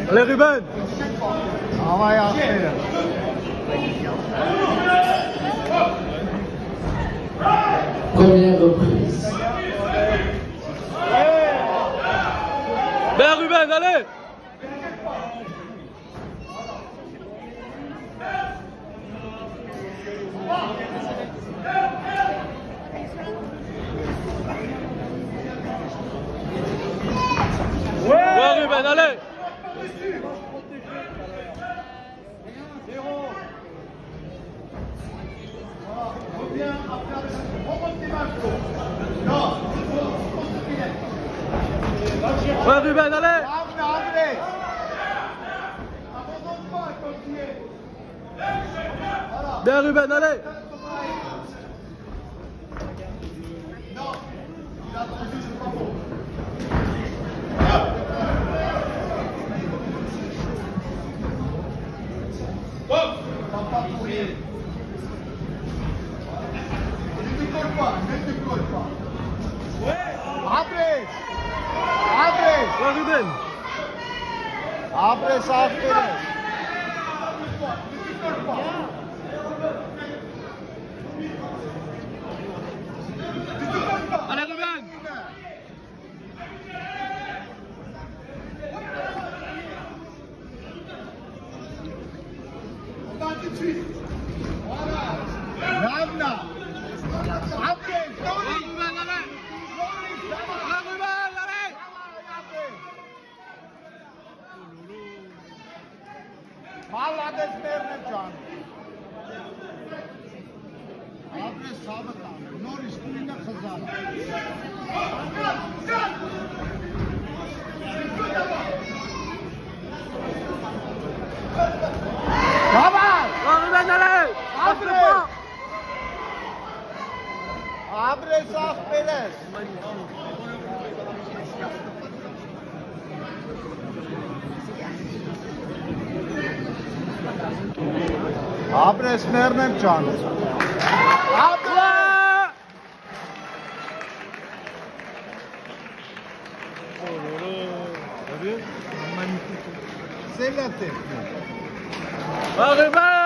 Allez Ruben. Travail à faire. Première reprise. Bien Ruben, allez. Ouais Ruben, allez. Ouais Ruben, allez. Bien Ruben, allez. Ouais Ruben. Après ça, Allez Ruben. Bangladesh Mayor John. आपने साबित no risky का खजाना Abre साफ पेलेस Abre Smernem Can. Magnifique. C'est la technique. Ruben.